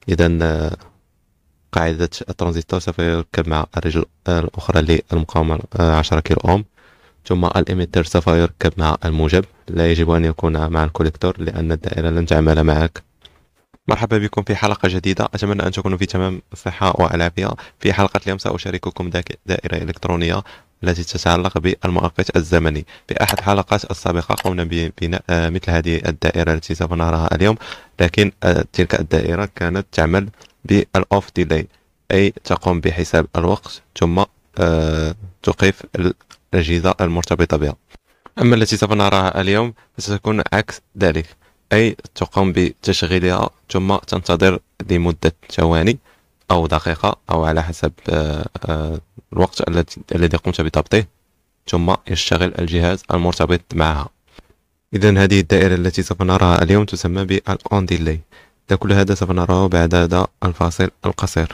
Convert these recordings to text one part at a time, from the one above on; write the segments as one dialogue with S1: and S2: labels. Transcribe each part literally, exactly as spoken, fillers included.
S1: إذا قاعدة الترانزستور سوف يركب مع الرجل الأخرى للمقاومة عشرة كيلو أوم. ثم الإميتر سوف يركب مع الموجب، لا يجب أن يكون مع الكوليكتور لأن الدائرة لن تعمل معك. مرحبا بكم في حلقة جديدة، أتمنى أن تكونوا في تمام الصحة والعافية. في حلقة اليوم سأشارككم دائرة إلكترونية التي تتعلق بالمؤقت الزمني. في أحد الحلقات السابقة قمنا ببناء مثل هذه الدائرة التي سوف نراها اليوم، لكن تلك الدائرة كانت تعمل بالأوف ديلي، أي تقوم بحساب الوقت ثم توقف الأجهزة المرتبطة بها. أما التي سوف نراها اليوم فستكون عكس ذلك، أي تقوم بتشغيلها ثم تنتظر لمدة ثواني أو دقيقة أو على حسب الوقت الذي قمت بضبطه، ثم يشتغل الجهاز المرتبط معها. إذن هذه الدائرة التي سوف نراها اليوم تسمى بالأون ديلي. كل هذا سوف نراه بعد هذا الفاصل القصير.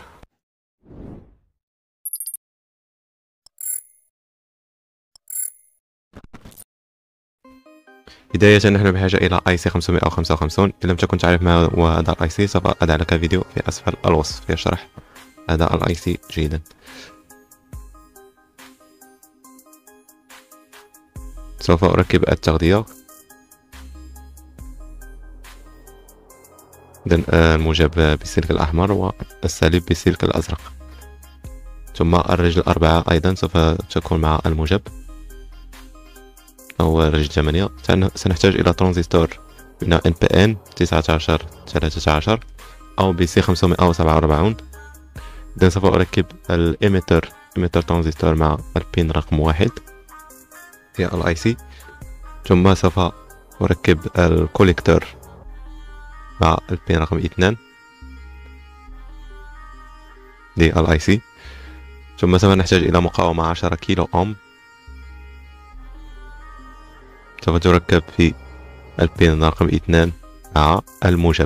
S1: بداية نحن بحاجة إلى اي سي خمسمائة وخمسة وخمسين. إن لم تكن تعرف ما هو هذا الاي سي سوف أضع لك فيديو في أسفل الوصف يشرح هذا الاي سي جيدا. سوف أركب التغذية. إذن الموجب بالسلك الأحمر والسالب بالسلك الأزرق، ثم الرجل الأربعة أيضا سوف تكون مع الموجب أو رجل ثمانية. سنحتاج إلى ترانزستور من ان بي ان تسعة عشر ثلاثة عشر أو بي سي خمسمائة وسبعة وأربعين. إذن سوف أركب الإيميتر إيميتر ترانزستور مع البين رقم واحد في الاي سي، ثم سوف أركب الكوليكتور مع البين رقم اثنان للاي سي، ثم سوف نحتاج إلى مقاومة عشرة كيلو أوم سوف تركب في البين رقم اثنان مع الموجب.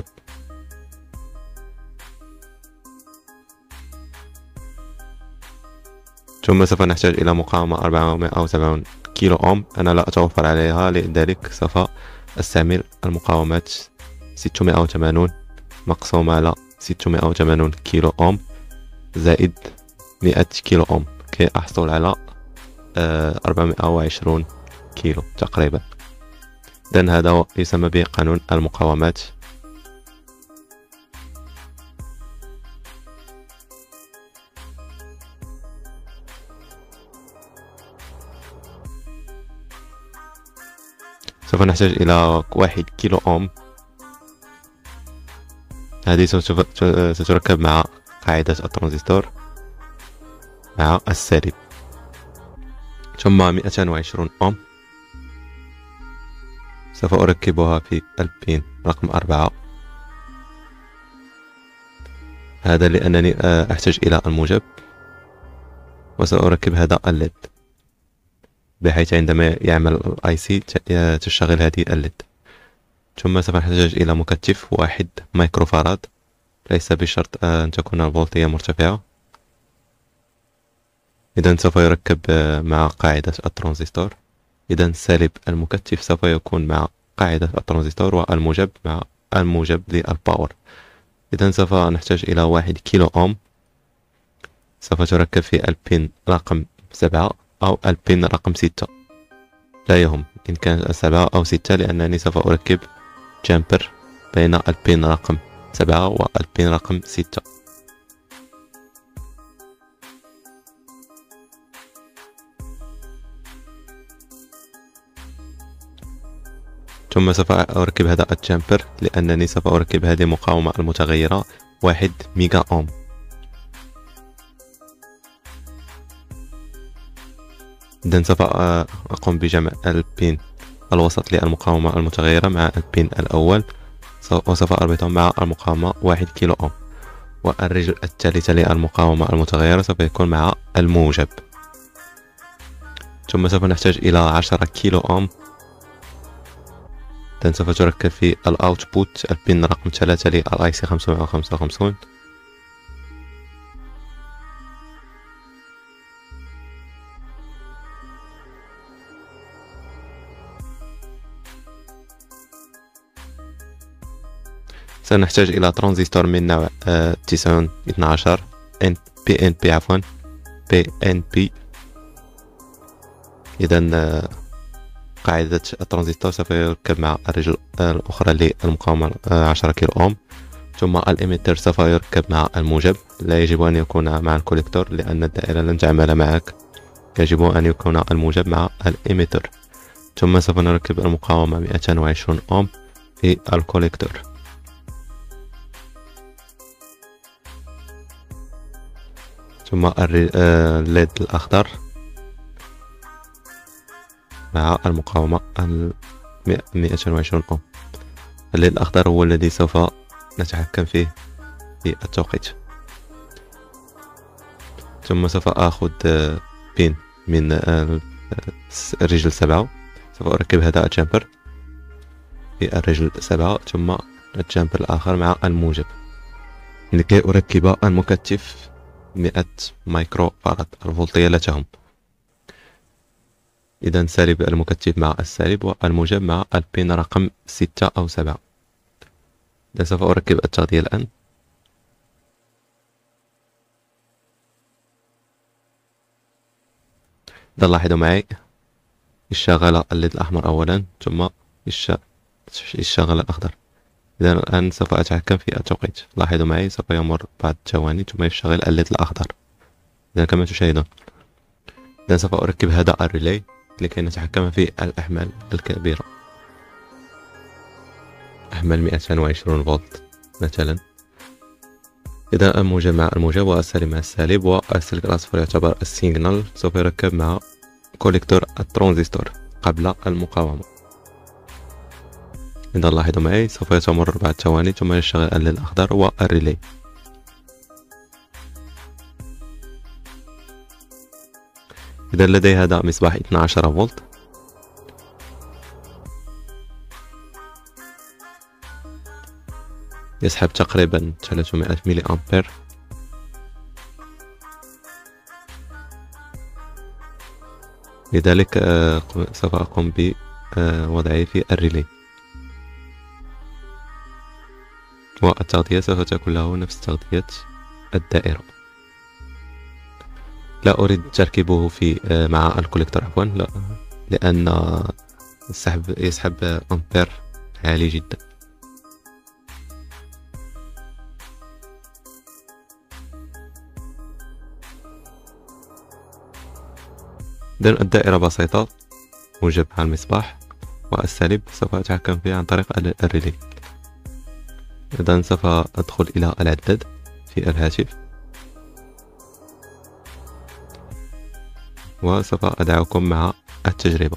S1: ثم سوف نحتاج إلى مقاومة أربعمائة وسبعين كيلو أوم، أنا لا أتوفر عليها لذلك سوف أستعمل المقاومات ستمائة وثمانين مقسومة على ستمائة وثمانين كيلو أوم زائد مائة كيلو أوم كي أحصل على أربعمائة وعشرين كيلو تقريبا. إذن هذا يسمى بقانون المقاومات. سوف نحتاج إلى واحد كيلو أوم، هذه ستركب مع قاعدة الترانزستور مع السالب، ثم مائتين وعشرين أوم سوف أركبها في البين رقم أربعة، هذا لأنني أحتاج إلى الموجب، وسأركب هذا الليد بحيث عندما يعمل الاي سي تشتغل هذه الليد. ثم سوف نحتاج إلى مكثف واحد مايكرو فاراد، ليس بشرط أن تكون الفولتية مرتفعة. إذن سوف يركب مع قاعدة الترانزستور. إذن سالب المكثف سوف يكون مع قاعدة الترانزستور والموجب مع الموجب للباور. إذن سوف نحتاج إلى واحد كيلو أوم سوف تركب في البين رقم سبعة أو البين رقم ستة، لا يهم إن كان سبعة أو ستة، لأنني سوف أركب جامبر بين البين رقم سبعة والبين رقم ستة. ثم سوف أركب هذا الجامبر لأنني سوف أركب هذه المقاومة المتغيرة واحد ميجا أوم. إذن سوف أقوم بجمع البين الوسط للمقاومة المتغيرة مع البين الأول، وسوف أربطهم مع المقاومة واحد كيلو أوم، والرجل الثالثة للمقاومة المتغيرة سوف يكون مع الموجب. ثم سوف نحتاج إلى عشرة كيلو أوم، إذن سوف تركب في الأوتبوت البين رقم ثلاثة للاي سي خمسمائة وخمسة وخمسين. سنحتاج إلى ترانزستور من نوع تسعون اثناشر بي إن بي عفوا بي إن بي. إذا قاعدة الترانزستور سوف يركب مع الرجل الأخرى للمقاومة عشرة كيلو أوم، ثم الإيميتر سوف يركب مع الموجب. لا يجب أن يكون مع الكوليكتور لأن الدائرة لن تعمل معك، يجب أن يكون الموجب مع الإيميتر. ثم سوف نركب المقاومة مئتين وعشرين أوم في الكوليكتور. ثم الليد الأخضر مع المقاومة مئتين وعشرين أوم. الليد الأخضر هو الذي سوف نتحكم فيه في التوقيت. ثم سوف أخذ بين من الرجل سبعة، سوف أركب هذا الجامبر في الرجل سبعة، ثم الجامبر الآخر مع الموجب لكي أركب المكثف مئة مايكرو فاراد. الفولتية لا تهم. إذا سالب المكثف مع السالب والموجب مع البين رقم ستة أو سبعة. إذا سوف أركب التغذية الآن. إذا لاحظوا معي اشتغل الليد الأحمر أولا ثم اشتغل الأخضر. إذا الآن سوف أتحكم في التوقيت. لاحظوا معي سوف يمر بعض الثواني ثم يشتغل الليد الأخضر. إذا كما تشاهدون. إذا سوف أركب هذا الريلي لكي نتحكم في الأحمال الكبيرة. أحمال مئتين وعشرين فولت مثلا. إذا الموجب مع الموجب والسالب مع السالب والسلك الأصفر يعتبر السيجنال، سوف يركب مع كوليكتور الترانزستور قبل المقاومة. إذا لاحظوا معي سوف يتمر بعد ثواني ثم يشتغل الليد الأخضر والريلي. إذا لدي هذا مصباح اثنا عشر فولت، يسحب تقريبا ثلاثمائة ملي أمبير. لذلك سوف أقوم بوضعه في الريلي، والتغذية سوف تكون له نفس تغذية الدائرة. لا أريد تركيبه في مع الكوليكتور عفوا، لا، لأن السحب يسحب أمبير عالي جدا. إذن الدائرة بسيطة، موجب مع المصباح والسالب سوف أتحكم فيه عن طريق الريلي. إذن سوف أدخل إلى العداد في الهاتف وسوف أدعوكم مع التجربة.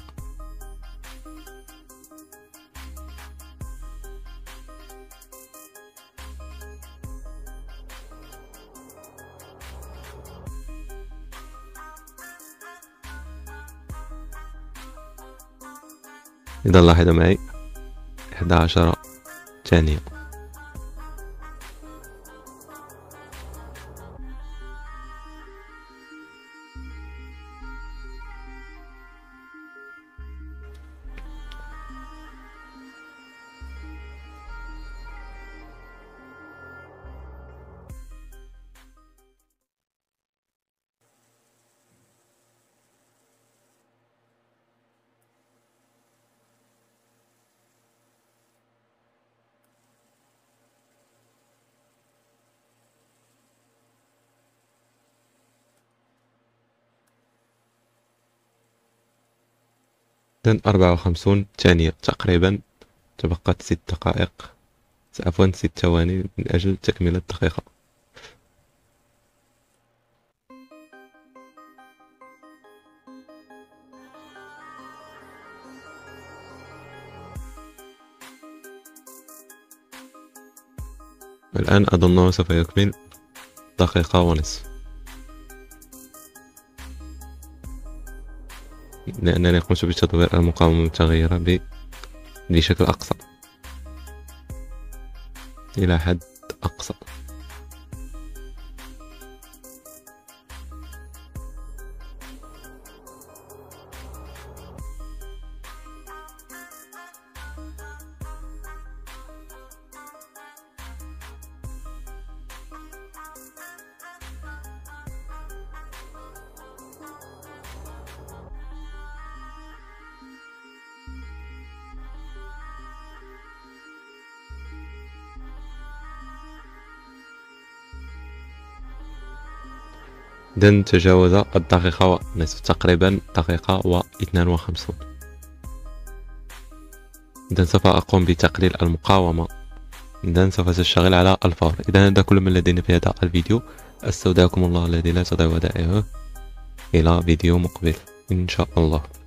S1: إذا لاحظوا معي إحدى عشر ثانية. إذن أربعة وخمسون ثانية تقريبا، تبقت ست دقائق عفوا ست ثواني من أجل تكملة الدقيقة. الآن أظنه سوف يكمل دقيقة ونصف، لأنني قمت بتدوير المقاومة المتغيرة بشكل أقصى إلى حد أقصى. إذن تجاوز الدقيقة ونصف، تقريبا دقيقة واثنان وخمسون. إذن سوف أقوم بتقليل المقاومة. إذن سوف تشتغل على الفور. إذن هذا كل من لدينا في هذا الفيديو. أستودعكم الله الذي لا تضيع ودائعه، إلى فيديو مقبل إن شاء الله.